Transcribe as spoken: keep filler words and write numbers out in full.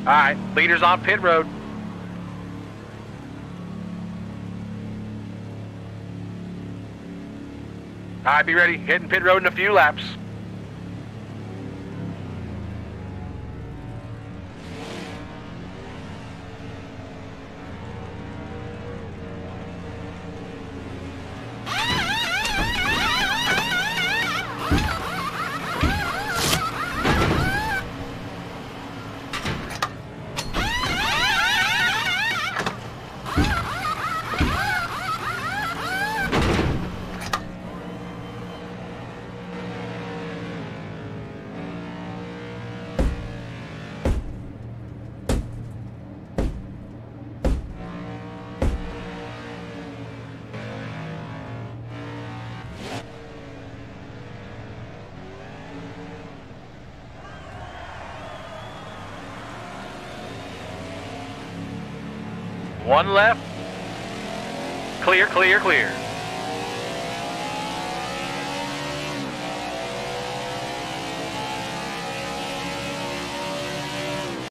right, leaders on pit road. All right, be ready. Hitting pit road in a few laps. One left. Clear, clear, clear.